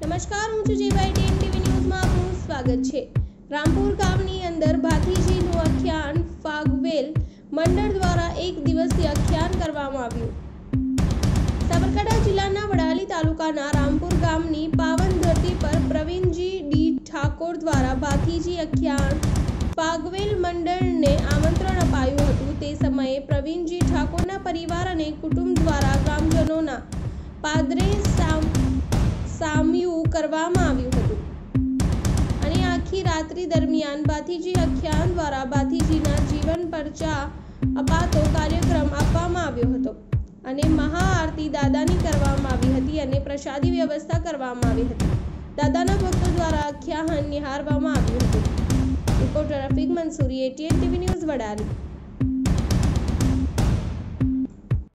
નમસ્કાર, હું છું JYTN TV ન્યૂઝમાં આપનું સ્વાગત છે। રામપુર ગામની અંદર ભાતીજીનું આખ્યાન ફાગવેલ મંડળ દ્વારા એક દિવસીય આખ્યાન કરવામાં આવ્યું। સાબરકાંઠા જિલ્લાના વડાલી તાલુકાના રામપુર ગામની પાવન ધરતી પર પ્રવીણજી ડી ઠાકોર દ્વારા ભાતીજી આખ્યાન ફાગવેલ મંડળને આમંત્રણ અપાયું હતું। તે સમયે પ્રવીણજી ઠાકોરના પરિવાર અને કુટુંબ દ્વારા ગ્રામજનોના પાદરે સામ્યું કરવામાં આવ્યું હતું અને આખી રાત્રિ દરમિયાન ભાતીજી આખ્યાન દ્વારા ભાતીજીના જીવન પરચા અપાતો કાર્યક્રમ આપવામાં આવ્યો હતો અને મહાઆરતી દાદાની કરવામાં આવી હતી અને પ્રસાદી વ્યવસ્થા કરવામાં આવી હતી। દાદાના ભક્તો દ્વારા આખ્યાન નિહાળવામાં આવ્યું હતું। Reporter Rafiq Mansuri, ATN TV news, Vadali.